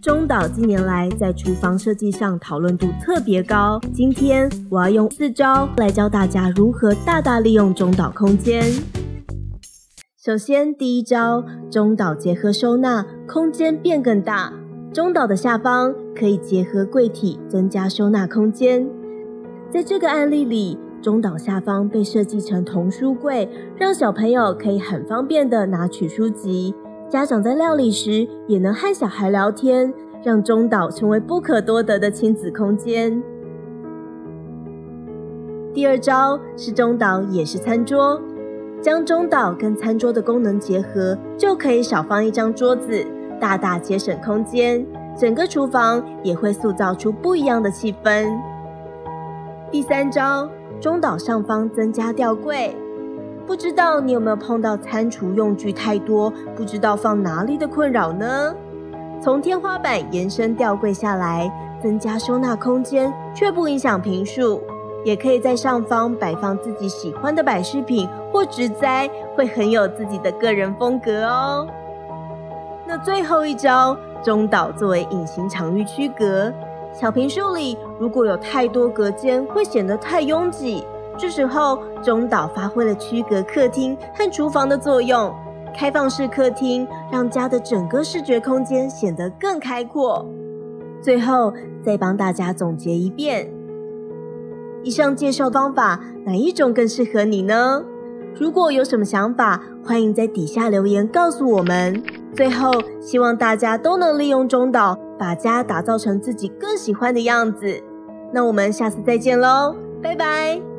中岛近年来在厨房设计上讨论度特别高。今天我要用4招来教大家如何大大利用中岛空间。首先，第一招，中岛结合收纳，空间变更大。中岛的下方可以结合柜体，增加收纳空间。在这个案例里，中岛下方被设计成童书柜，让小朋友可以很方便的拿取书籍。家长在料理时也能和小孩聊天，让中岛成为不可多得的亲子空间。第二招是中岛也是餐桌，将中岛跟餐桌的功能结合，就可以少放一张桌子，大大节省空间，整个厨房也会塑造出不一样的气氛。第三招，中岛上方增加吊柜。不知道你有没有碰到餐厨用具太多，不知道放哪里的困扰呢？从天花板延伸吊柜下来，增加收纳空间，却不影响坪数。也可以在上方摆放自己喜欢的摆饰品或植栽，会很有自己的个人风格哦。那最后一招，中岛作为隐形场域区隔。小坪数里如果有太多隔间，会显得太拥挤。这时候，中岛发挥了区隔客厅和厨房的作用，开放式客厅让家的整个视觉空间显得更开阔。最后，再帮大家总结一遍，以上介绍方法哪一种更适合你呢？如果有什么想法，欢迎在底下留言告诉我们。最后，希望大家都能利用中岛，把家打造成自己更喜欢的样子。那我们下次再见咯，拜拜。